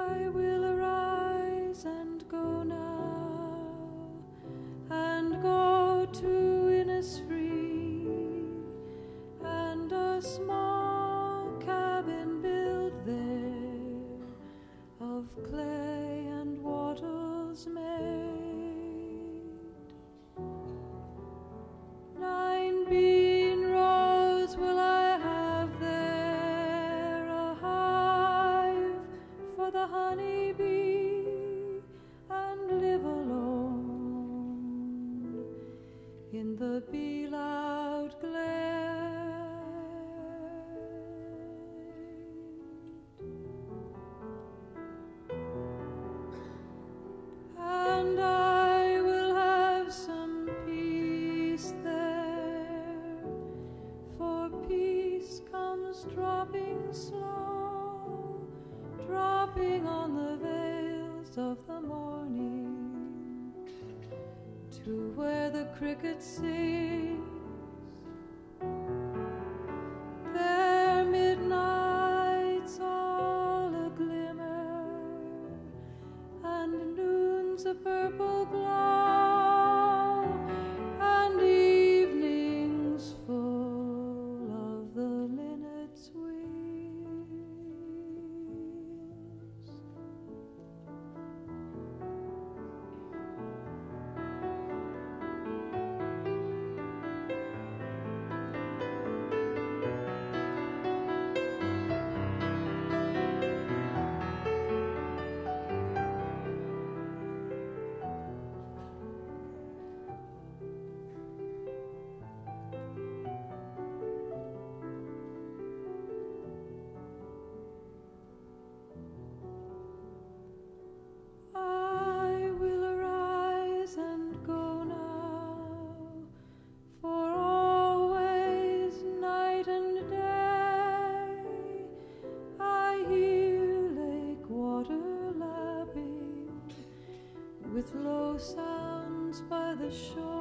I will arise and go now, and go to Innisfree, and a small cabin build there, of clay and wattles made. 9 bean rows will I have there, a hive for the honey bee, and live alone in the bee-loud glade. And I will have some peace there, for peace comes dropping slow, dropping on the veils of the morning, to where the cricket sings their midnights all a-glimmer, and noon's a purple glow, and evening's full of the linnet's wings. I will arise and go now, for always, night and day, I hear lake water lapping with low sounds by the shore.